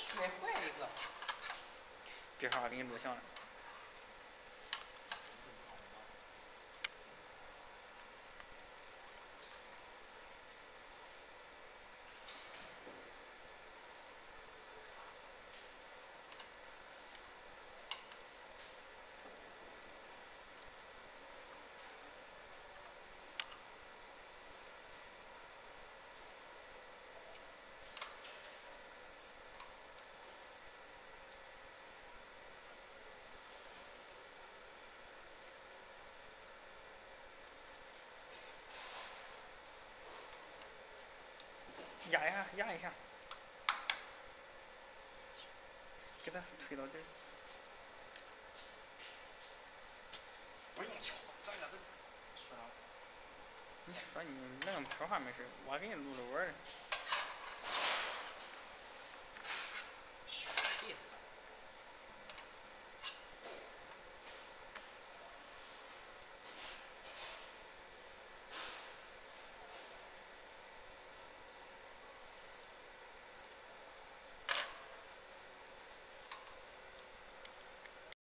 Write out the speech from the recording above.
摔坏一个。 别说话，给你录像了。压一下，压一下，给它推到这儿。 不用敲，咱俩都说啥？ 你说你那个说话没事，我给你录着玩儿。